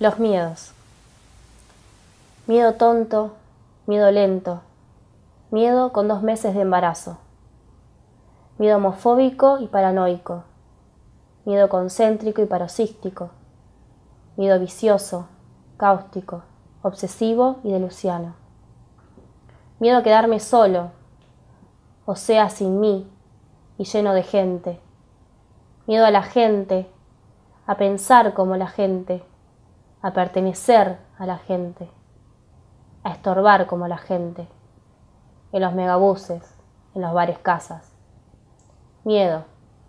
Los miedos. Miedo tonto, miedo lento, miedo con 2 meses de embarazo. Miedo homofóbico y paranoico, miedo concéntrico y paroxístico, miedo vicioso, cáustico, obsesivo y delusiano. Miedo a quedarme solo, o sea, sin mí y lleno de gente. Miedo a la gente, a pensar como la gente, a pertenecer a la gente, a estorbar como la gente, en los megabuses, en los bares casas. Miedo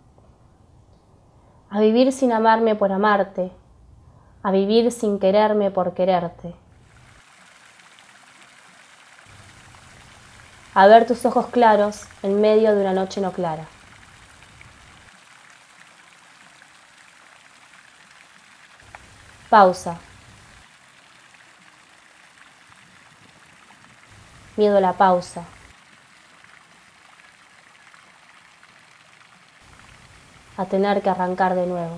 a vivir sin amarme por amarte, a vivir sin quererme por quererte, a ver tus ojos claros en medio de una noche no clara. Pausa. Miedo a la pausa. A tener que arrancar de nuevo.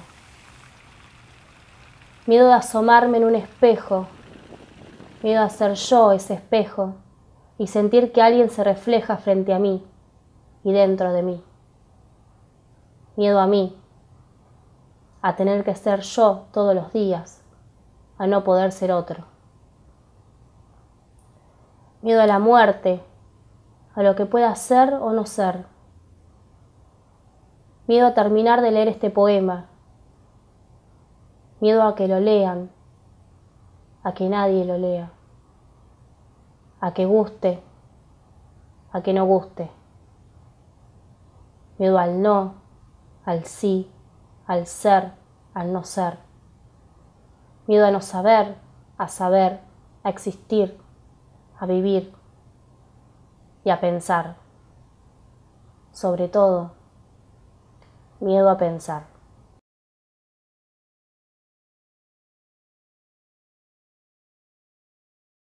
Miedo de asomarme en un espejo. Miedo a ser yo ese espejo y sentir que alguien se refleja frente a mí y dentro de mí. Miedo a mí, a tener que ser yo todos los días, a no poder ser otro. Miedo a la muerte, a lo que pueda ser o no ser. Miedo a terminar de leer este poema. Miedo a que lo lean, a que nadie lo lea, a que guste, a que no guste. Miedo al no, al sí, al ser, al no ser. Miedo a no saber, a existir, a vivir y a pensar. Sobre todo, miedo a pensar.